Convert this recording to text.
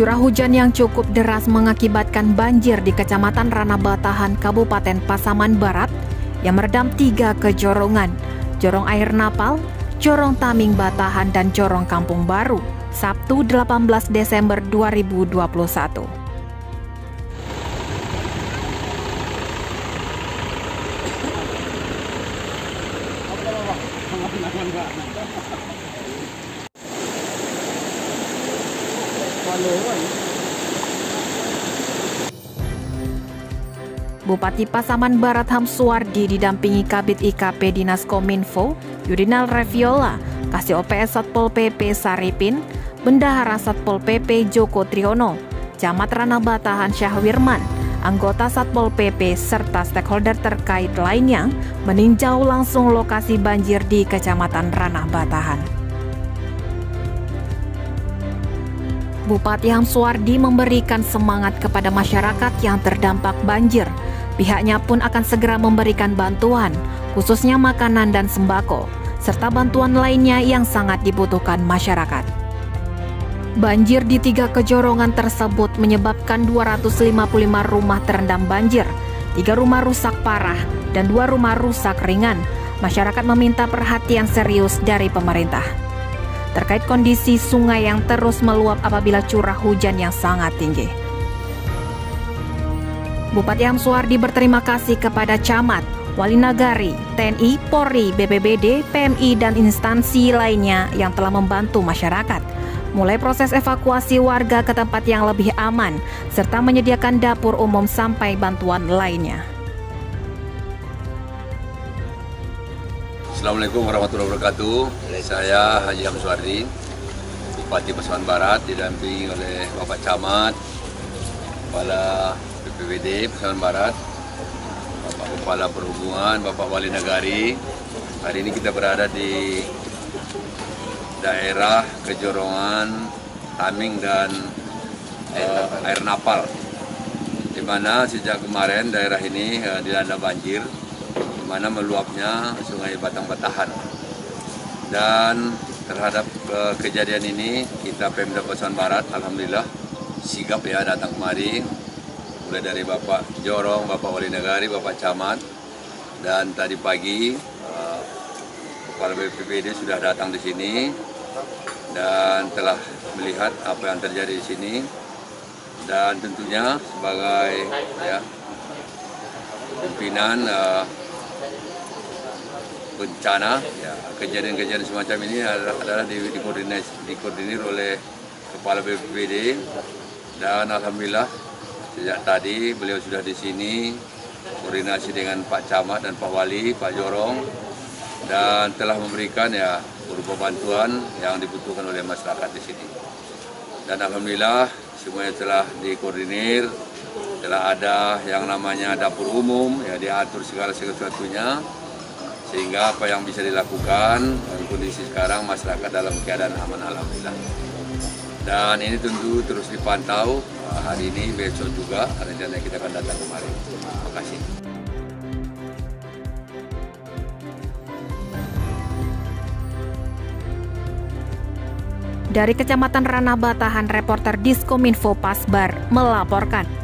Curah hujan yang cukup deras mengakibatkan banjir di Kecamatan Ranah Batahan, Kabupaten Pasaman Barat yang merendam 3 kejorongan, Jorong Air Napal, Jorong Taming Batahan, dan Jorong Kampung Baru, Sabtu 18 Desember 2021. Bupati Pasaman Barat Hamsuwardi didampingi Kabid IKP Dinas Kominfo, Yudinal Reviola, Kasih OPS Satpol PP Saripin, Bendahara Satpol PP Joko Triono, Camat Ranah Batahan Syahwirman, anggota Satpol PP serta stakeholder terkait lainnya meninjau langsung lokasi banjir di Kecamatan Ranah Batahan. Bupati Hamsuwardi memberikan semangat kepada masyarakat yang terdampak banjir. Pihaknya pun akan segera memberikan bantuan, khususnya makanan dan sembako, serta bantuan lainnya yang sangat dibutuhkan masyarakat. Banjir di 3 kejorongan tersebut menyebabkan 255 rumah terendam banjir, 3 rumah rusak parah, dan 2 rumah rusak ringan. Masyarakat meminta perhatian serius dari pemerintah terkait kondisi sungai yang terus meluap apabila curah hujan yang sangat tinggi. Bupati Hamsuwardi berterima kasih kepada camat, wali nagari, TNI, Polri, BPBD, PMI, dan instansi lainnya yang telah membantu masyarakat, mulai proses evakuasi warga ke tempat yang lebih aman, serta menyediakan dapur umum sampai bantuan lainnya. Assalamualaikum warahmatullahi wabarakatuh. Saya Haji Hamsuwardi, Bupati Pasaman Barat, didampingi oleh Bapak Camat, Kepala BPBD Pasaman Barat, Bapak Kepala Perhubungan, Bapak Wali Nagari. Hari ini kita berada di daerah kejorongan Taming dan Air Napal, di mana sejak kemarin daerah ini dilanda banjir, di mana meluapnya Sungai Batang Batahan. Dan terhadap kejadian ini kita Pemda Pasaman Barat alhamdulillah sigap ya datang kemari, mulai dari Bapak Jorong, Bapak Wali Nagari, Bapak Camat, dan tadi pagi Kepala BPBD sudah datang di sini dan telah melihat apa yang terjadi di sini. Dan tentunya sebagai pimpinan bencana, kejadian-kejadian semacam ini adalah dikoordinir oleh Kepala BPBD, dan alhamdulillah sejak tadi beliau sudah di sini koordinasi dengan Pak Camat dan Pak Wali, Pak Jorong, dan telah memberikan berupa bantuan yang dibutuhkan oleh masyarakat di sini. Dan alhamdulillah semuanya telah dikoordinir, telah ada yang namanya dapur umum, diatur segala sesuatunya, sehingga apa yang bisa dilakukan dalam kondisi sekarang masyarakat dalam keadaan aman alhamdulillah. Dan ini tentu terus dipantau hari ini, besok juga rencana kita akan datang kemarin. Terima kasih. Dari Kecamatan Ranah Batahan, reporter Diskominfo Pasbar melaporkan.